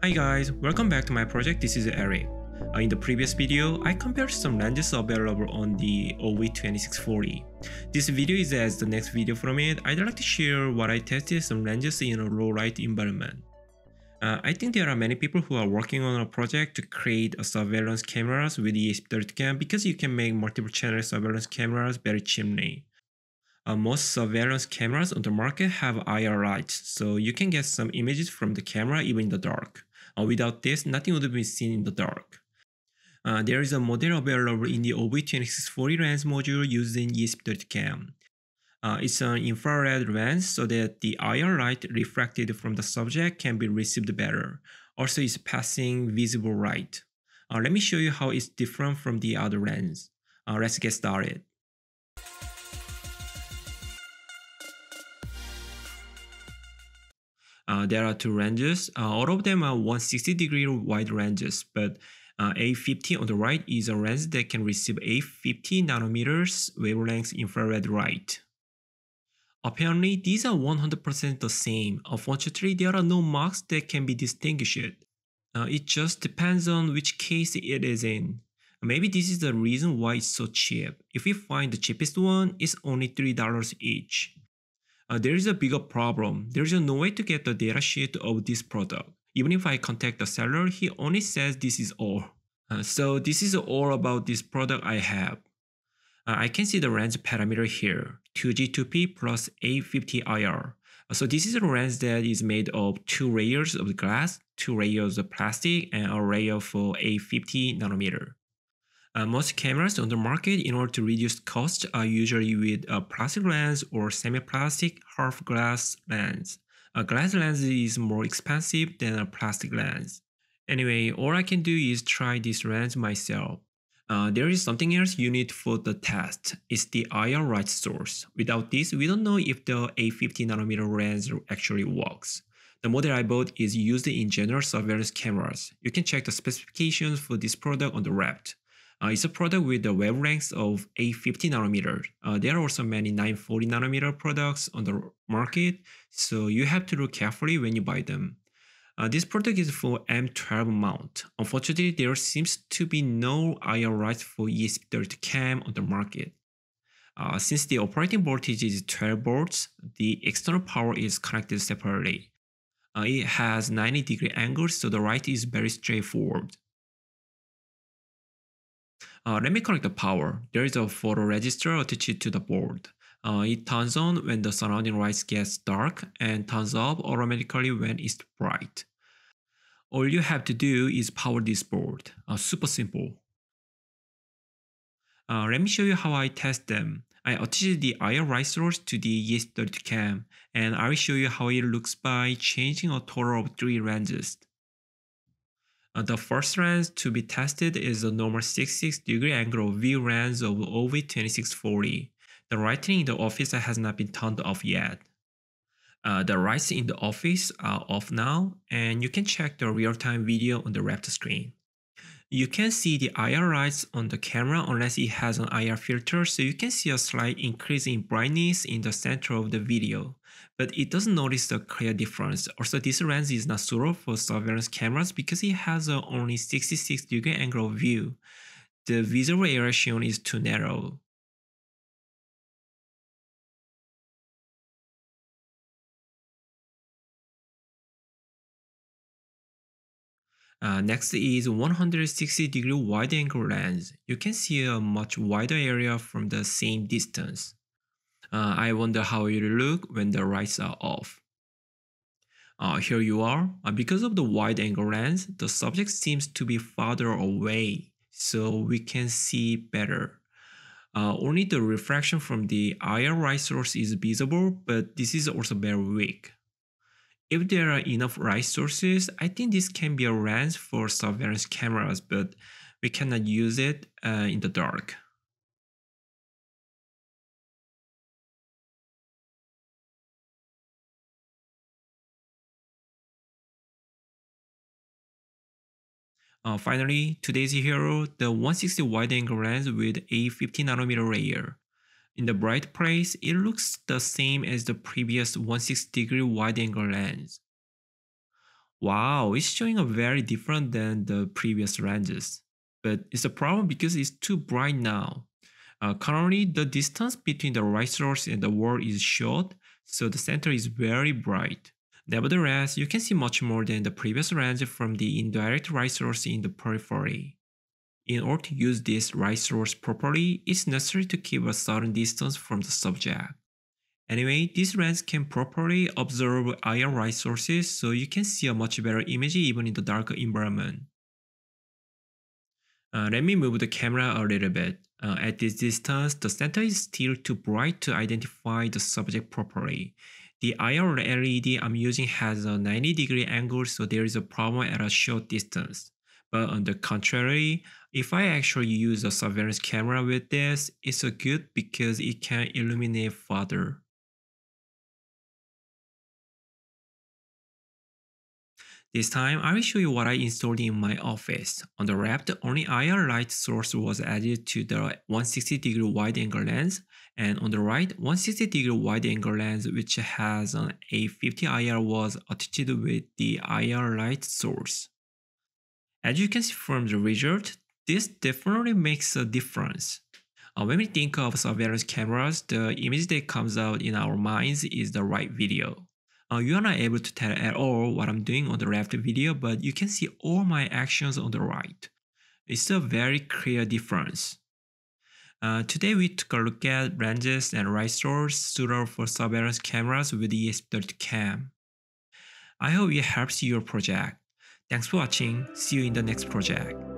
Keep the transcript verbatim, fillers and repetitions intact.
Hi guys, welcome back to my project. This is Eric. Uh, in the previous video, I compared some lenses available on the O V twenty-six forty. This video is as the next video from it. I'd like to share what I tested some lenses in a low light environment. Uh, I think there are many people who are working on a project to create a surveillance cameras with E S P thirty CAM because you can make multiple channel surveillance cameras very cheaply. Uh, most surveillance cameras on the market have I R lights, so you can get some images from the camera even in the dark. Uh, without this, nothing would be seen in the dark. Uh, there is a model available in the O V twenty-six forty lens module using E S P thirty CAM. Uh, it's an infrared lens so that the I R light refracted from the subject can be received better. Also, it's passing visible light. Uh, let me show you how it's different from the other lens. Uh, let's get started. Uh, there are two lenses. Uh, all of them are one hundred sixty degree wide lenses, but uh, A fifty on the right is a lens that can receive A fifty nanometers wavelength infrared light. Apparently, these are one hundred percent the same. Unfortunately, there are no marks that can be distinguished. Uh, it just depends on which case it is in. Maybe this is the reason why it's so cheap. If we find the cheapest one, it's only three dollars each. Uh, there is a bigger problem. There is no way to get the datasheet of this product. Even if I contact the seller, he only says this is all. Uh, so this is all about this product I have. Uh, I can see the lens parameter here, two G two P plus A fifty I R. Uh, so this is a lens that is made of two layers of glass, two layers of plastic, and a layer for A fifty nanometer. Uh, most cameras on the market, in order to reduce cost, are usually with a plastic lens or semi-plastic half glass lens. A glass lens is more expensive than a plastic lens. Anyway, all I can do is try this lens myself. Uh, there is something else you need for the test. It's the I R light source. Without this, we don't know if the A fifty nanometer lens actually works. The model I bought is used in general surveillance cameras. You can check the specifications for this product on the left. Uh, it's a product with the wavelengths of A fifty nanometer. Uh, there are also many nine forty nanometer products on the market, so you have to look carefully when you buy them. Uh, this product is for M twelve mount. Unfortunately, there seems to be no I R lights for E S P thirty CAM on the market. Uh, since the operating voltage is twelve volts, the external power is connected separately. Uh, it has ninety degree angle, so the light is very straightforward. Uh, let me connect the power. There is a photo register attached to the board. Uh, it turns on when the surrounding light gets dark and turns off automatically when it's bright. All you have to do is power this board. Uh, super simple. Uh, let me show you how I test them. I attached the I R light source to the E S P thirty CAM, and I will show you how it looks by changing a total of three lenses. Uh, the first lens to be tested is the normal sixty-six degree angle view lens of O V twenty-six forty. The lighting in the office has not been turned off yet. Uh, the lights in the office are off now, and you can check the real-time video on the left screen. You can see the I R lights on the camera unless it has an I R filter, so you can see a slight increase in brightness in the center of the video, but it doesn't notice a clear difference. Also, this lens is not suitable for surveillance cameras because it has a only sixty-six degree angle of view. The visible area shown is too narrow. Uh, next is one hundred sixty degree wide angle lens. You can see a much wider area from the same distance. Uh, I wonder how it will look when the lights are off. Uh, here you are. Uh, because of the wide angle lens, the subject seems to be farther away, so we can see better. Uh, only the refraction from the I R light source is visible, but this is also very weak. If there are enough light sources, I think this can be a lens for surveillance cameras, but we cannot use it uh, in the dark. Uh, finally, today's hero, the one hundred sixty wide-angle lens with a fifty nanometer layer. In the bright place, it looks the same as the previous one hundred sixty degree wide-angle lens. Wow, it's showing a very different than the previous lenses. But it's a problem because it's too bright now. Uh, currently, the distance between the light source and the wall is short, so the center is very bright. Nevertheless, you can see much more than the previous lens from the indirect light source in the periphery. In order to use this light source properly, it's necessary to keep a certain distance from the subject. Anyway, this lens can properly observe I R light sources, so you can see a much better image even in the darker environment. Uh, let me move the camera a little bit. Uh, at this distance, the center is still too bright to identify the subject properly. The I R L E D I'm using has a ninety degree angle, so there is a problem at a short distance. But on the contrary, if I actually use a surveillance camera with this, it's a good because it can illuminate further. This time, I will show you what I installed in my office. On the left, only I R light source was added to the one hundred sixty degree wide angle lens, and on the right, one hundred sixty degree wide angle lens which has an A fifty I R was attached with the I R light source. As you can see from the result, this definitely makes a difference. Uh, when we think of surveillance cameras, the image that comes out in our minds is the right video. Uh, you are not able to tell at all what I'm doing on the left video, but you can see all my actions on the right. It's a very clear difference. Uh, today we took a look at lenses and light source suitable for surveillance cameras with E S P thirty CAM. I hope it helps your project. Thanks for watching. See you in the next project.